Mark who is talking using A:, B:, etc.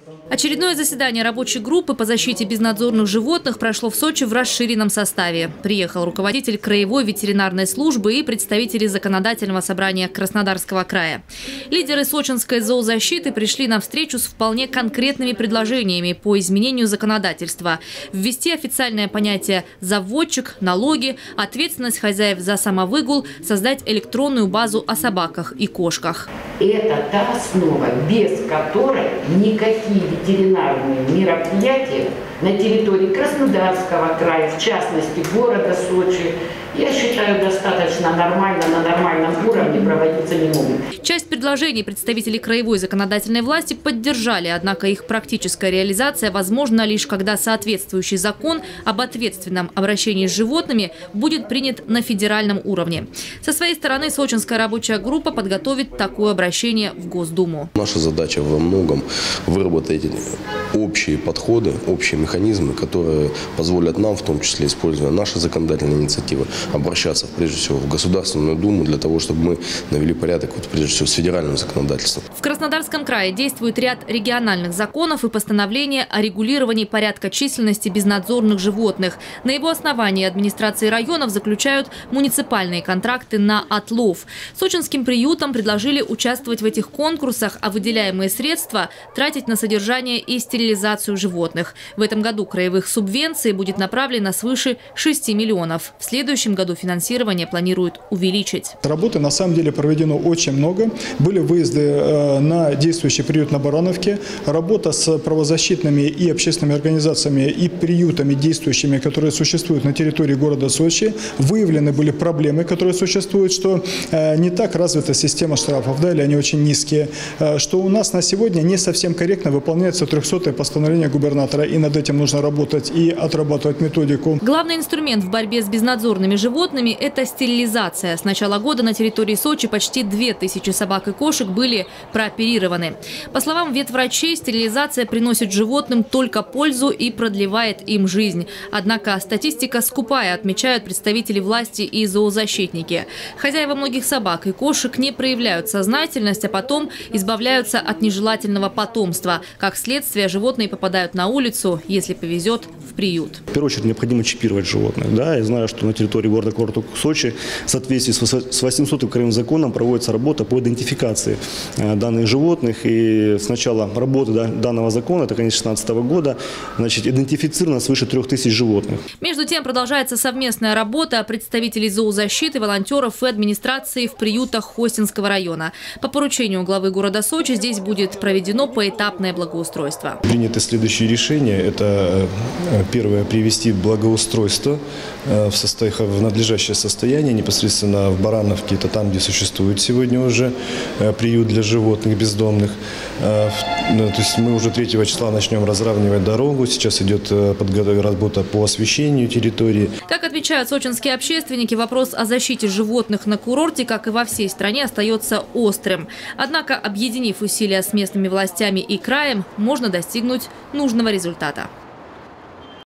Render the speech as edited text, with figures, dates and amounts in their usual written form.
A: Очередное заседание рабочей группы по защите безнадзорных животных прошло в Сочи в расширенном составе. Приехал руководитель краевой ветеринарной службы и представители законодательного собрания Краснодарского края. Лидеры сочинской зоозащиты пришли на встречу с вполне конкретными предложениями по изменению законодательства. Ввести официальное понятие «заводчик», налоги, ответственность хозяев за самовыгул, создать электронную базу о собаках и кошках.
B: Это та основа, без которой никакие ветеринарные мероприятия на территории Краснодарского края, в частности города Сочи, я считаю, достаточно нормально, на нормальном уровне проводиться не могут.
A: Часть предложений представителей краевой законодательной власти поддержали, однако их практическая реализация возможна лишь когда соответствующий закон об ответственном обращении с животными будет принят на федеральном уровне. Со своей стороны сочинская рабочая группа подготовит такое обращение в Госдуму.
C: Наша задача во многом выработать общие подходы, общие механизмы, которые позволят нам, в том числе используя наши законодательные инициативы, обращаться прежде всего в Государственную Думу для того, чтобы мы навели порядок прежде всего с федеральным законодательством.
A: В Краснодарском крае действует ряд региональных законов и постановления о регулировании порядка численности безнадзорных животных. На его основании администрации районов заключают муниципальные контракты на отлов. Сочинским приютам предложили участвовать в этих конкурсах, а выделяемые средства тратить на содержание и стерилизацию животных. В этом году краевых субвенций будет направлено свыше 6 миллионов. В следующем году финансирование планируют увеличить.
D: Работы на самом деле проведено очень много. Были выезды на действующий приют на Барановке, работа с правозащитными и общественными организациями и приютами действующими, которые существуют на территории города Сочи. Выявлены были проблемы, которые существуют, что не так развита система штрафов, да, или они очень низкие, что у нас на сегодня не совсем корректно выполняется 300-е постановление губернатора, и над этим нужно работать и отрабатывать методику.
A: Главный инструмент в борьбе с безнадзорными животными – это стерилизация. С начала года на территории Сочи почти 2000 собак и кошек были прооперированы. По словам ветврачей, стерилизация приносит животным только пользу и продлевает им жизнь. Однако статистика скупая, отмечают представители власти и зоозащитники. Хозяева многих собак и кошек не проявляют сознательность, а потом избавляются от нежелательного потомства. Как следствие, животные попадают на улицу, если повезет, в приют.
E: В первую очередь необходимо чипировать животных. Да? Я знаю, что на территории города Сочи в соответствии с 800-м краевым законом проводится работа по идентификации данных животных. И с начала работы данного закона, это конец 2016 года, идентифицировано свыше 3000 животных.
A: Между тем продолжается совместная работа представителей зоозащиты, волонтеров и администрации в приютах Хостинского района. По поручению главы города Сочи здесь будет проведено поэтапное благоустройство.
F: Приняты следующие решения. Это первое, привести благоустройство в надлежащее состояние непосредственно в Барановке. Это там, где существует сегодня уже приют для животных бездомных. То есть мы уже 3 числа начнем разравнивать дорогу. Сейчас идет работа по освещению территории.
A: Как отмечают сочинские общественники, вопрос о защите животных на курорте, как и во всей стране, остается острым. Однако, объединив усилия с местными властями и краем, можно достигнуть нужного результата.